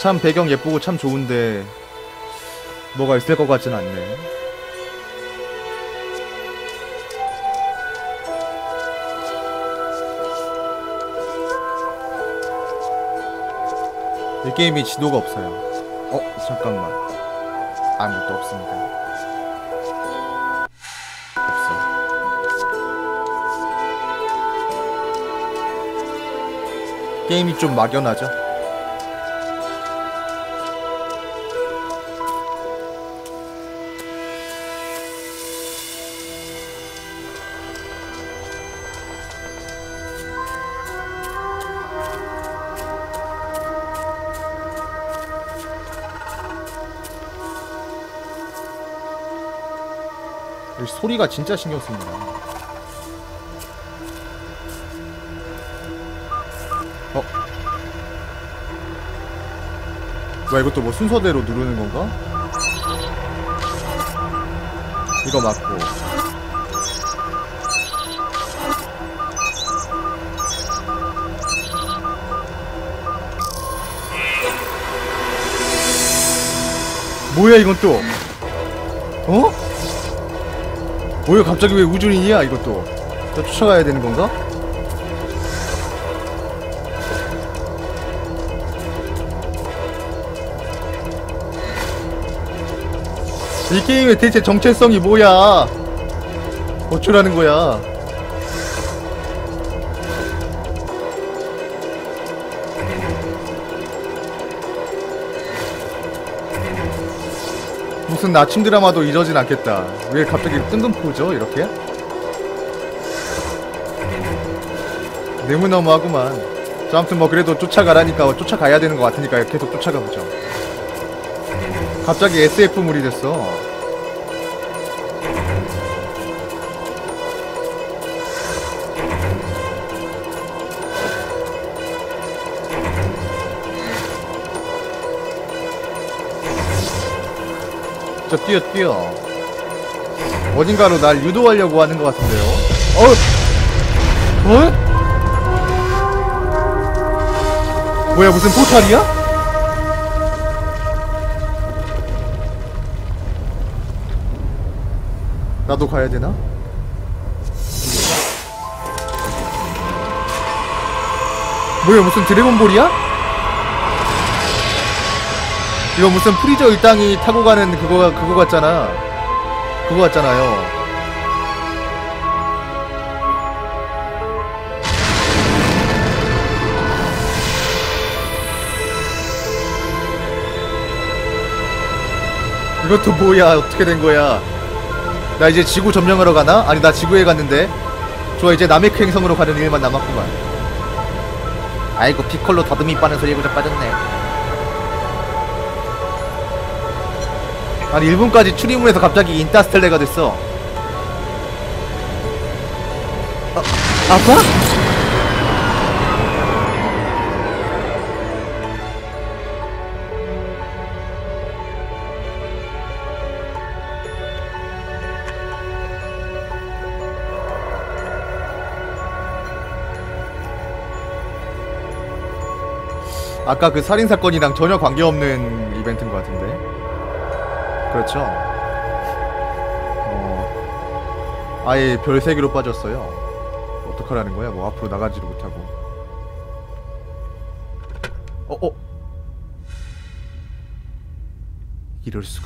참 배경 예쁘고 참 좋은데 뭐가 있을 것 같진 않네. 이 게임이 지도가 없어요. 잠깐만. 아무것도 없습니다. 없어. 게임이 좀 막연하죠? 소리가 진짜 신경 씁니다. 뭐야, 이것도 뭐 순서대로 누르는 건가? 이거 맞고. 뭐야, 이건 또? 뭐야, 갑자기 왜 우주인이야, 이것도? 또 쫓아가야 되는 건가? 이 게임의 대체 정체성이 뭐야? 어쩌라는 거야? 무슨 아침 드라마도 이러진 않겠다. 왜 갑자기 뜬금포죠, 이렇게? 너무너무하구만. 자, 아무튼 뭐 그래도 쫓아가라니까 쫓아가야 되는 것 같으니까 계속 쫓아가보죠. 갑자기 SF물이 됐어. 뛰어 어딘가로 날 유도하려고 하는 것 같은데요. 뭐야, 무슨 포탈이야? 나도 가야 되나? 뭐야, 무슨 드래곤볼이야? 이거 무슨 프리저 일당이 타고 가는 그거 같잖아. 그거 같잖아요. 이것도 뭐야, 어떻게 된 거야? 나 이제 지구 점령하러 가나? 아니, 나 지구에 갔는데. 좋아, 이제 나메크 행성으로 가는 일만 남았구만. 아이고, 피콜로 더듬이 빠는 소리에 고작 빠졌네. 아니, 1분까지 추리물에서 갑자기 인터스텔라가 됐어. 아빠? 아까 그 살인사건이랑 전혀 관계없는 이벤트인 것 같은데. 그렇죠. 아예 별세계로 빠졌어요. 어떡하라는 거야? 뭐 앞으로 나가지도 못하고. 이럴 수가.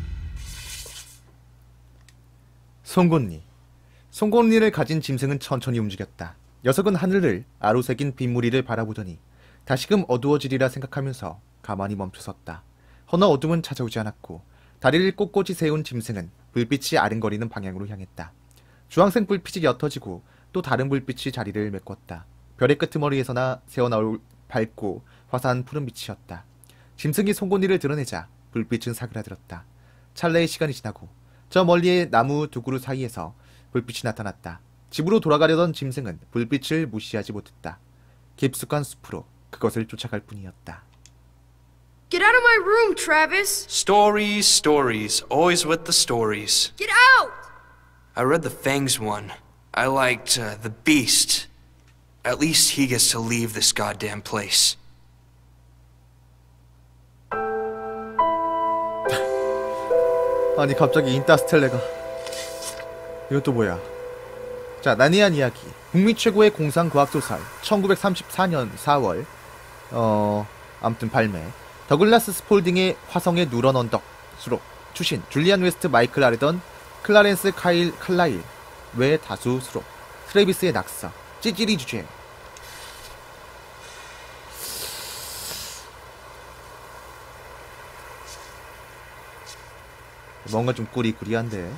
송곳니를 가진 짐승은 천천히 움직였다. 녀석은 하늘을 아로새긴 빗무리를 바라보더니 다시금 어두워지리라 생각하면서 가만히 멈춰섰다. 허나 어둠은 찾아오지 않았고 다리를 꼿꼿이 세운 짐승은 불빛이 아른거리는 방향으로 향했다. 주황색 불빛이 옅어지고 또 다른 불빛이 자리를 메꿨다. 별의 끄트머리에서나 새어나올 밝고 화사한 푸른빛이었다. 짐승이 송곳니를 드러내자 불빛은 사그라들었다. 찰나의 시간이 지나고 저 멀리의 나무 두 그루 사이에서 불빛이 나타났다. 집으로 돌아가려던 짐승은 불빛을 무시하지 못했다. 깊숙한 숲으로 그것을 쫓아갈 뿐이었다. Get out of my room, Travis! Stories, stories. Always with the stories. Get out! I read the Fangs one. I liked the Beast. At least he gets to leave this goddamn place. 아니 갑자기 인터스텔라가. 이것도 뭐야? 자, 나니안 이야기. 북미 최고의 공상 과학소설. 1934년 4월. 아무튼 발매. 더글라스 스폴딩의 화성의 누런 언덕. 수록. 추신. 줄리안 웨스트, 마이클 아르던, 클라렌스 카일 칼라일. 외 다수 수록. 트레비스의 낙서. 찌질이 주제. 뭔가 좀 꾸리꾸리한데.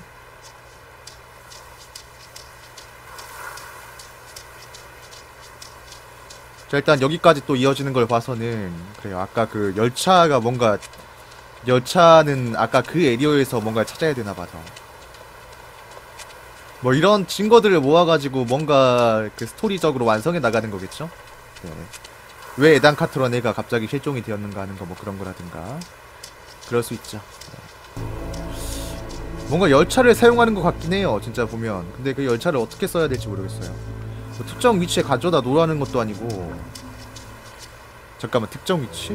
자, 일단 여기까지 또 이어지는 걸 봐서는 그래요. 아까 그 열차가 뭔가, 열차는 아까 그 에리어에서 뭔가 찾아야 되나 봐서. 뭐 이런 증거들을 모아가지고 뭔가 그 스토리적으로 완성해 나가는 거겠죠? 네. 왜 에단 카트런 애가 갑자기 실종이 되었는가 하는 거 뭐 그런 거라든가. 그럴 수 있죠. 네. 뭔가 열차를 사용하는 것 같긴 해요, 진짜 보면. 근데 그 열차를 어떻게 써야 될지 모르겠어요. 뭐 특정 위치에 가져다 놓으라는 것도 아니고. 잠깐만, 특정 위치?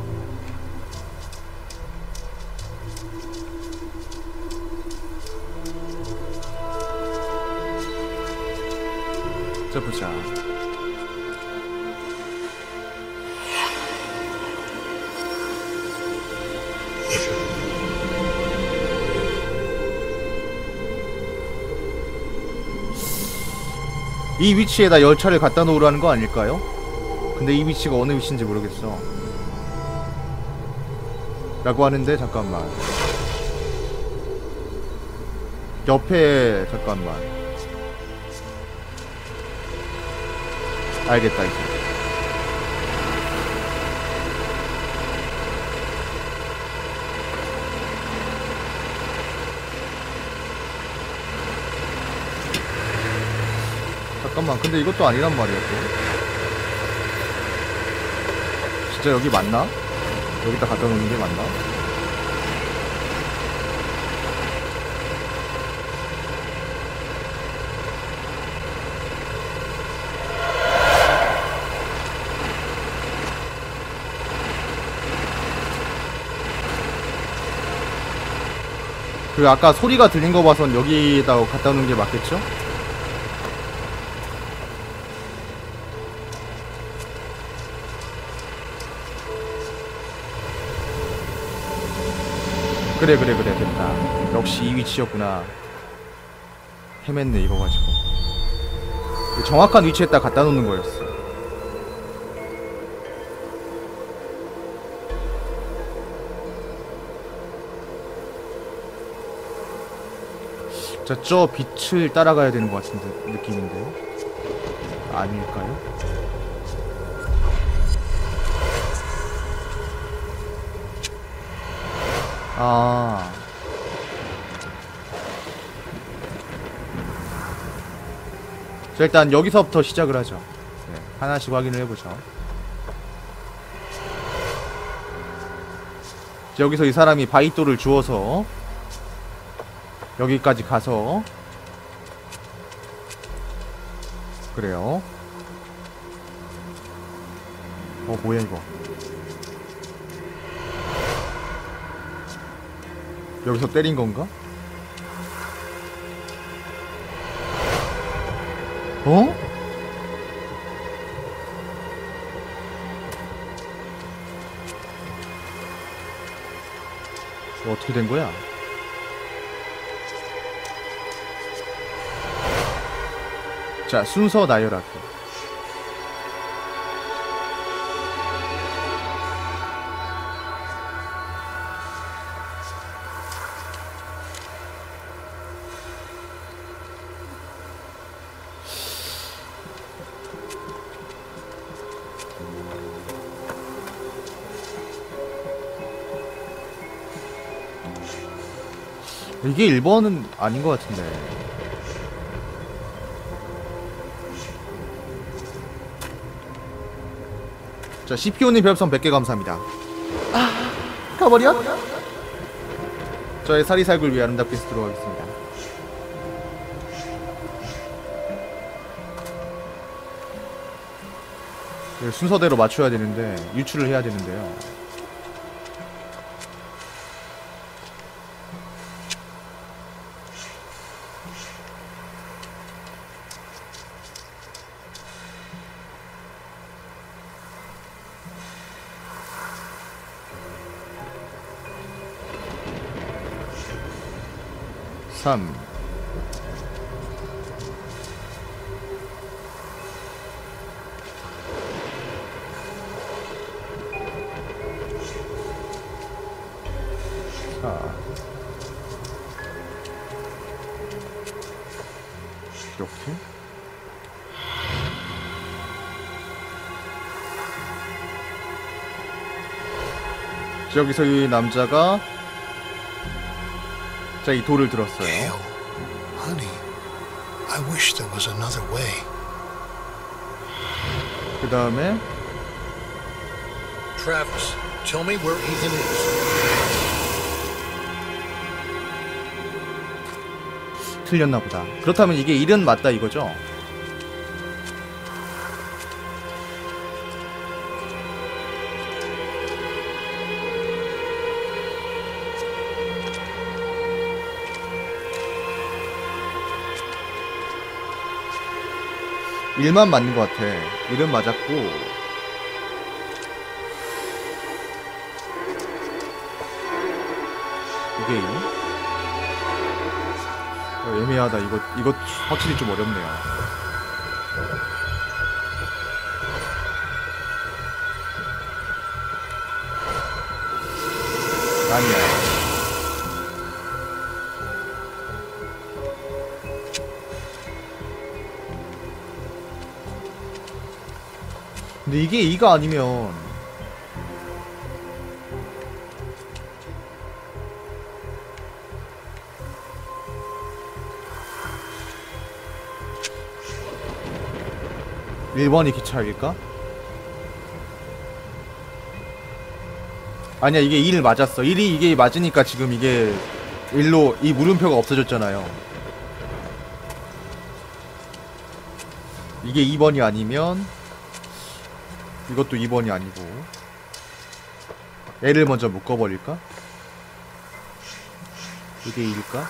자, 보자. 이 위치에다 열차를 갖다 놓으라는 거 아닐까요? 근데 이 위치가 어느 위치인지 모르겠어. 라고 하는데, 잠깐만. 옆에, 잠깐만. 알겠다, 이제. 잠깐만, 근데 이것도 아니란 말이야, 또. 진짜 여기 맞나? 여기다 갖다 놓는 게 맞나? 그 아까 소리가 들린 거 봐선 여기다 갖다 놓는 게 맞겠죠? 그래 됐다. 역시 이 위치였구나. 헤맸네 이거 가지고. 정확한 위치에다 갖다 놓는 거였어. 자, 저 빛을 따라가야 되는 것 같은 느낌인데 아닐까요? 아, 자, 일단 여기서부터 시작을 하죠. 네, 하나씩 확인을 해보죠. 자, 여기서 이 사람이 바이토를 주워서 여기까지 가서 그래요. 뭐야 이거. 여기서 때린 건가? 어? 어떻게 된 거야? 자, 순서 나열하기. 이게 1번은 아닌 것 같은데. 자, CPU님 별풍선 100개 감사합니다. 아, 가버려? 저의 사리살굴 위해 아름답게 쓰도록 하겠습니다. 순서대로 맞춰야 되는데 유출을 해야 되는데요. 3. 자. 이렇게. 여기서 이 남자가 자, 이 돌을 들었어요. Gail, honey, I wish there was another way. 그 다음에 Travis, tell me where Ethan is. 틀렸나 보다. 그렇다면 이게 1은 맞다 이거죠? 일만 맞는 것 같아. 1은 맞았고 이게 2? 애매하다. 이거 확실히 좀 어렵네요. 아니야. 근데 이게 2가 아니면 (1번이) 기차일까? 아니야, 이게 1 맞았어. 1이 이게 맞으니까 지금 이게 1로 이 물음표가 없어졌잖아요. 이게 2번이 아니면 이것도 2번이 아니고 L을 먼저 묶어버릴까? 이게 2일까?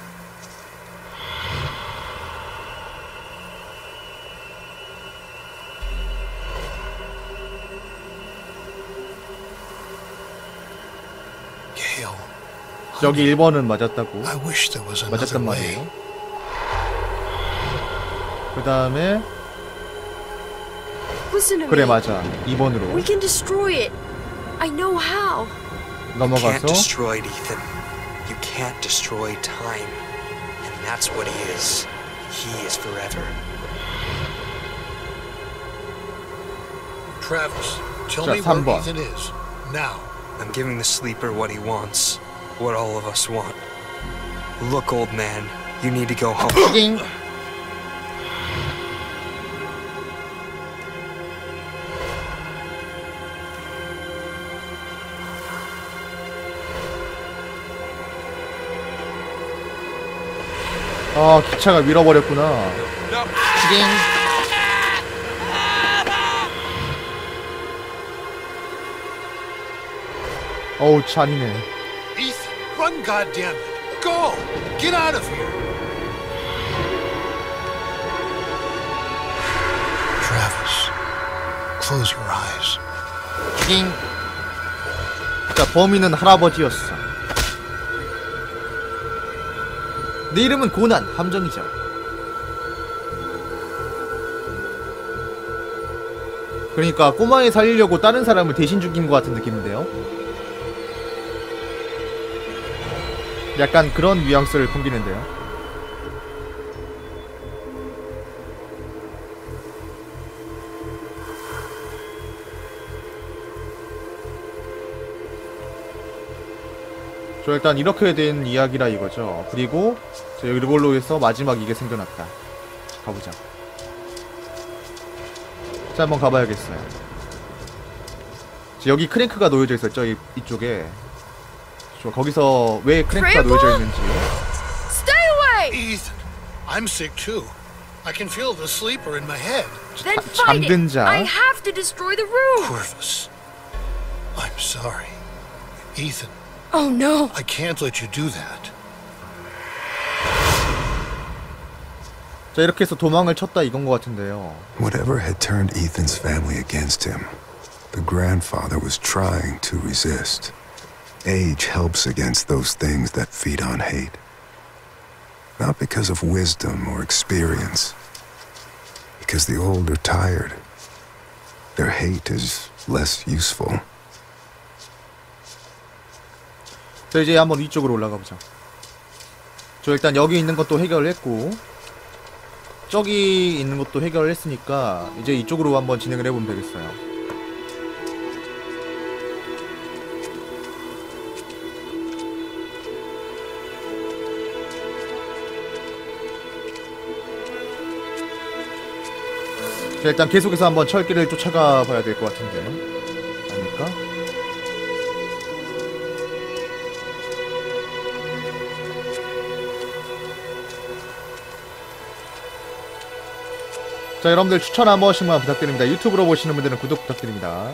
Gail, 여기 1번은 맞았다고. I wish there was another 맞았단 way. 말이에요. 그 다음에 Listen to 그래 me. 맞아. 2번으로 We can destroy it. I know how. Can't 넘어가서 destroy it, Ethan. You can't destroy time. And that's what he is. He is forever. Travis, tell 자, me where 3번. Ethan is. Now. I'm giving the sleeper what he wants. What all of us want. Look, old man. You need to go home. 띵. 아, 기차가 밀어버렸구나. 띵. 어우, 잔이네. Ethan, run, goddammit. Go! Get out of here! Travis, close your eyes. 띵. 자, 범인은 할아버지였어. 내 이름은 고난, 함정이죠. 그러니까 꼬마애 살리려고 다른 사람을 대신 죽인 것 같은 느낌인데요. 약간 그런 뉘앙스를 풍기는데요. 저 일단 이렇게 된 이야기라 이거죠. 그리고 저 일본로에서 마지막 이게 생겨났다. 가보자. 자, 한번 가봐야겠어요. 여기 크랭크가 놓여져 있었죠, 이쪽에. 저 거기서 왜 크랭크가 놓여져 있는지. Stay away! Ethan, I'm sick too. I can feel the sleeper in my head. Then fight 잠든 it. 자. I have to destroy the room. Corvus, I'm sorry. Ethan, Oh no. I can't let you do that. 자, 이렇게 해서 도망을 쳤다 이건 것 같은데요. Whatever had turned Ethan's family against him, the grandfather was trying to resist. Age helps against those things that feed on hate. Not because of wisdom or experience. Because the old are tired. Their hate is less useful. 자, 이제 한번 위쪽으로 올라가 보자. 저 일단 여기 있는 것도 해결했고 저기 있는 것도 해결했으니까 이제 이쪽으로 한번 진행을 해보면 되겠어요. 자, 일단 계속해서 한번 철길을 쫓아가 봐야 될 것 같은데 아닐까? 자, 여러분들 추천 한 번씩만 부탁드립니다. 유튜브로 보시는 분들은 구독 부탁드립니다.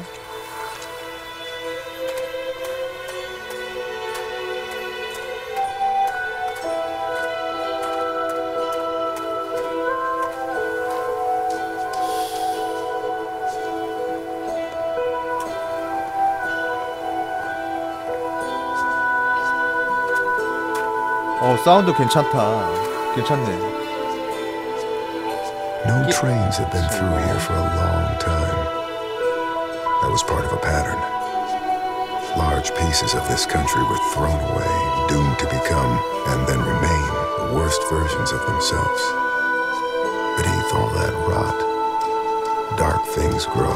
사운드 괜찮다. 괜찮네. No trains have been through here for a long time. That was part of a pattern. Large pieces of this country were thrown away, doomed to become, and then remain, the worst versions of themselves. Beneath all that rot, dark things grow.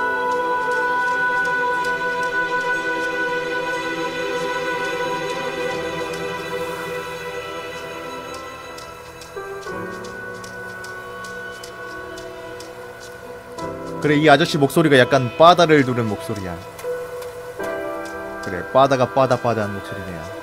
그래, 이 아저씨 목소리가 약간 바다를 두른 목소리야. 그래, 바다가 바다한 목소리네요.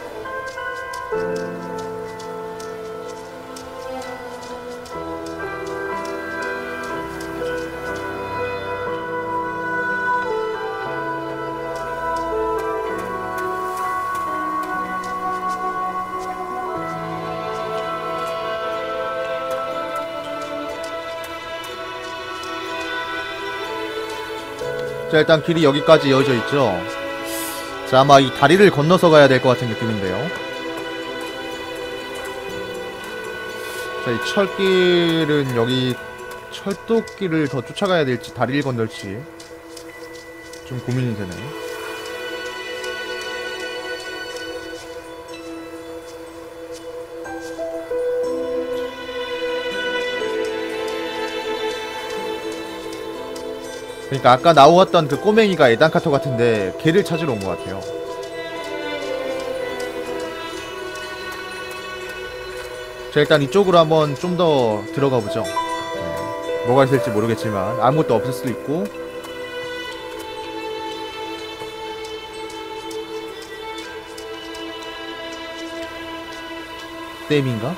자, 일단 길이 여기까지 이어져 있죠. 자, 아마 이 다리를 건너서 가야 될 것 같은 느낌인데요. 자, 이 철길은 여기 철도길을 더 쫓아가야 될지 다리를 건널지 좀 고민이 되네. 그러니까 아까 나왔던 그 꼬맹이가 에단카토 같은데 걔를 찾으러 온 것 같아요. 자, 일단 이쪽으로 한번 좀 더 들어가 보죠. 네, 뭐가 있을지 모르겠지만 아무것도 없을 수도 있고. 댐인가?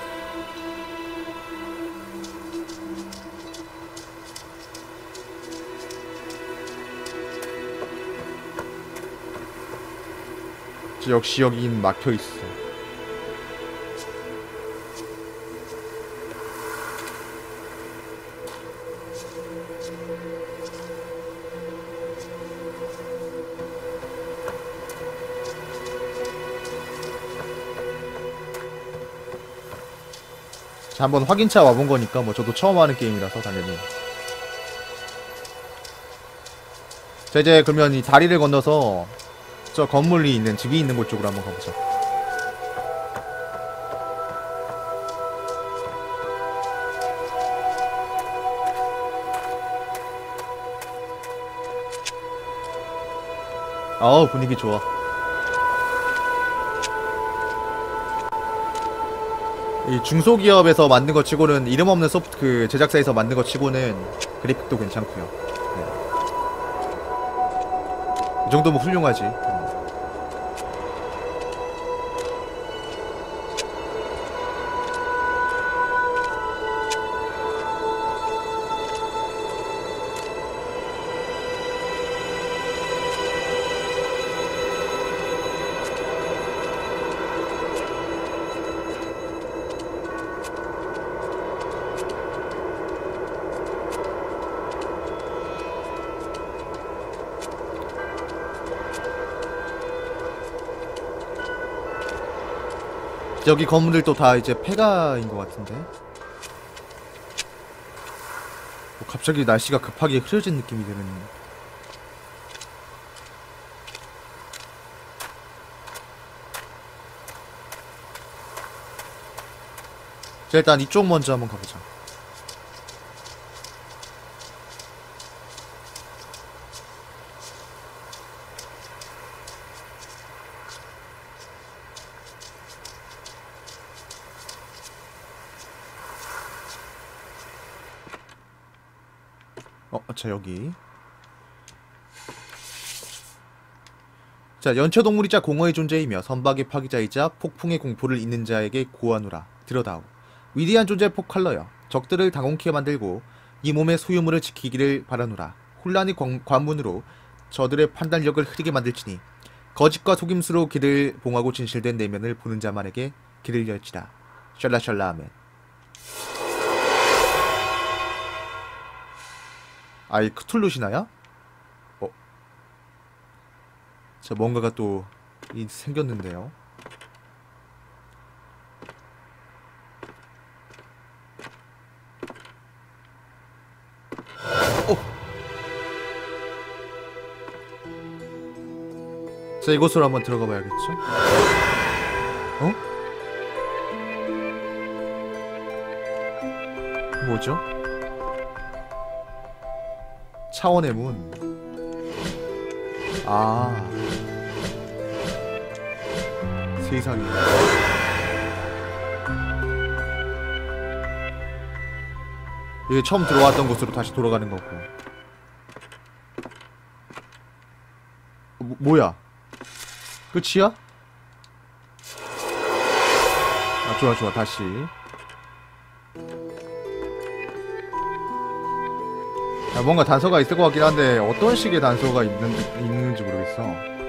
역시 여긴 막혀있어. 자, 한번 확인차 와본 거니까 뭐 저도 처음 하는 게임이라서 당연히. 자, 이제 그러면 이 다리를 건너서 저 건물이 있는, 집이 있는 곳 쪽으로 한번 가보자. 아우, 분위기 좋아. 이 중소기업에서 만든 것 치고는, 이름 없는 소프트 그 제작사에서 만든 것 치고는 그래픽도 괜찮고요. 네. 이 정도면 훌륭하지. 여기 건물들도 다 이제 폐가인 것 같은데. 갑자기 날씨가 급하게 흐려진 느낌이 드는. 자, 일단 이쪽 먼저 한번 가보자. 자, 여기. 자, 연체동물이자 공허의 존재이며 선박의 파기자이자 폭풍의 공포를 잇는 자에게 고하노라. 들여다오. 위대한 존재 폭칼러여. 적들을 당혹케 만들고 이 몸의 소유물을 지키기를 바라노라. 혼란의 관문으로 저들의 판단력을 흐리게 만들지니 거짓과 속임수로 길을 봉하고 진실된 내면을 보는 자만에게 길을 열지라. 샬라샬라 아멘. 아이 크툴루시나야? 자, 뭔가가 또 생겼는데요. 자, 이곳으로 한번 들어가 봐야겠죠? 뭐죠? 차원의 문. 아, 세상에. 이게 처음 들어왔던 곳으로 다시 돌아가는 거고. 뭐야? 끝이야? 아, 좋아 좋아. 다시. 아, 뭔가 단서가 있을 것 같긴 한데 어떤 식의 단서가 있는지 모르겠어.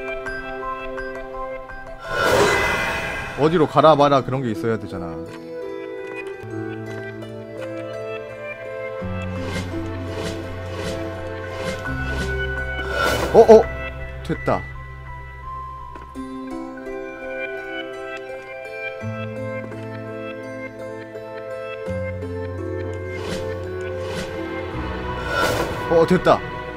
어디로 가라 마라 그런 게 있어야 되잖아. 됐다. 됐다.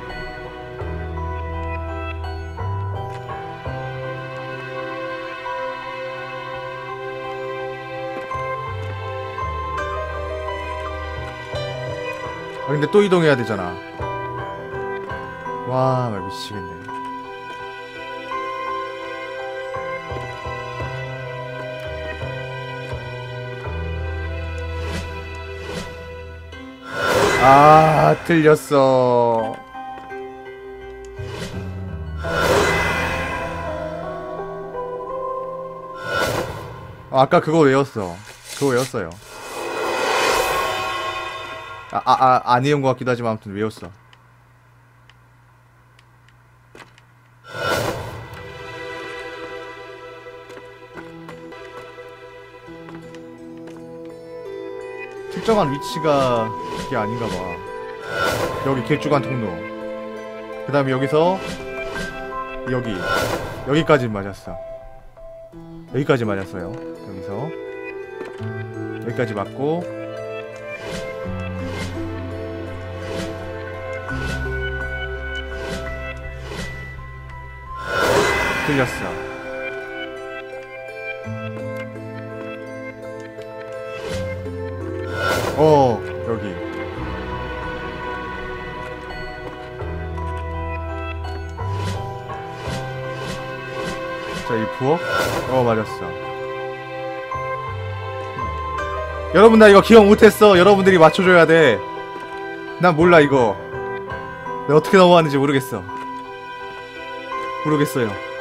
아, 근데 또 이동해야 되잖아. 와, 미치겠네. 아, 틀렸어. 아까 그거 외웠어. 그거 외웠어요. 안 외운 것 같기도 하지만 아무튼 외웠어. 특정한 위치가 이게 아닌가 봐. 여기 길쭉한 통로. 그 다음에 여기서 여기까지 맞았어. 여기까지 맞았어요. 여기서 여기까지 맞고 틀렸어. 여기. 자, 이 부엌? 맞았어. 여러분, 나 이거 기억 못했어. 여러분들이 맞춰줘야 돼. 난 몰라, 이거. 내가 어떻게 넘어왔는지 모르겠어요.